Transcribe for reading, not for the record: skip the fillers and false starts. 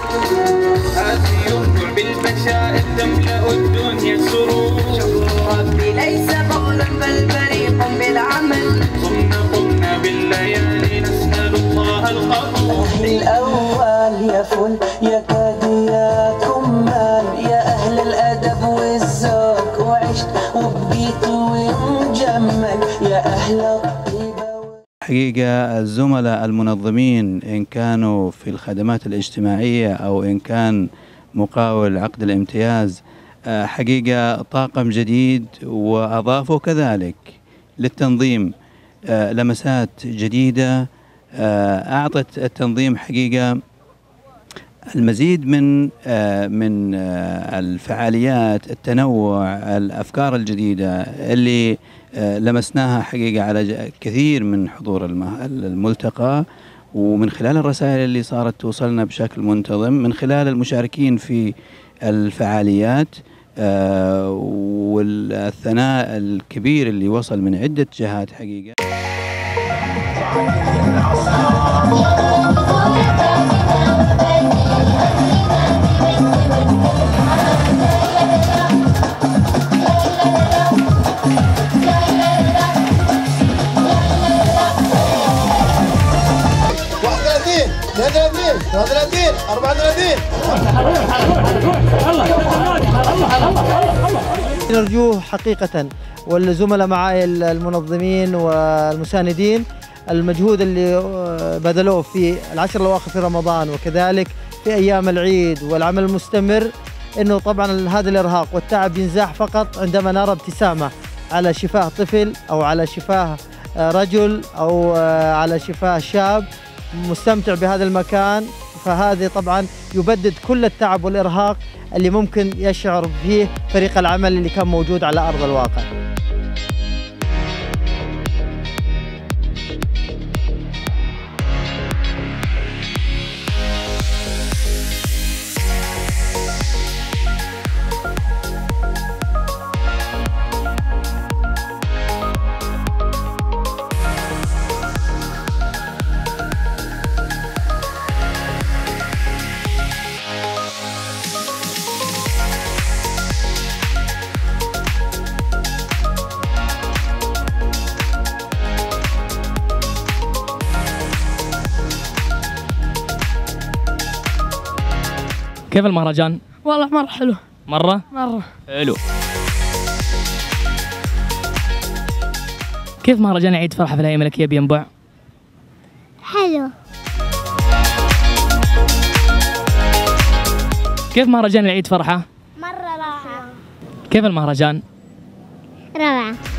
ينبع بالبشائر تملأ الدنيا سرور. شكر ربي ليس قولا بل بريق بالعمل. قمنا بالليالي نسأل الله القبول. الأول يا فل يا كاد يا كمال، يا أهل الأدب والذوق وعشت وبقيت ومجمل، يا أهل الطيبة. حقيقة الزملاء المنظمين إن كانوا في الخدمات الاجتماعية أو إن كان مقاول عقد الامتياز حقيقة طاقم جديد، وأضافوا كذلك للتنظيم لمسات جديدة أعطت التنظيم حقيقة المزيد من الفعاليات، التنوع، الأفكار الجديدة اللي لمسناها حقيقة على كثير من حضور الملتقى، ومن خلال الرسائل اللي صارت توصلنا بشكل منتظم من خلال المشاركين في الفعاليات، والثناء الكبير اللي وصل من عدة جهات حقيقة. نرجوه حقيقة، والزملاء معي المنظمين والمساندين المجهود اللي بذلوه في العشر الأواخر في رمضان وكذلك في أيام العيد والعمل المستمر، إنه طبعا هذا الإرهاق والتعب ينزاح فقط عندما نرى ابتسامة على شفاه طفل أو على شفاه رجل أو على شفاه شاب مستمتع بهذا المكان. فهذا طبعا يبدد كل التعب والإرهاق اللي ممكن يشعر فيه فريق العمل اللي كان موجود على أرض الواقع. كيف المهرجان؟ والله مرة حلو. مرة حلو. كيف مهرجان عيد فرحة في الهيئة الملكية بينبع؟ حلو. كيف مهرجان العيد فرحة؟ مرة روعة. كيف المهرجان؟ روعة.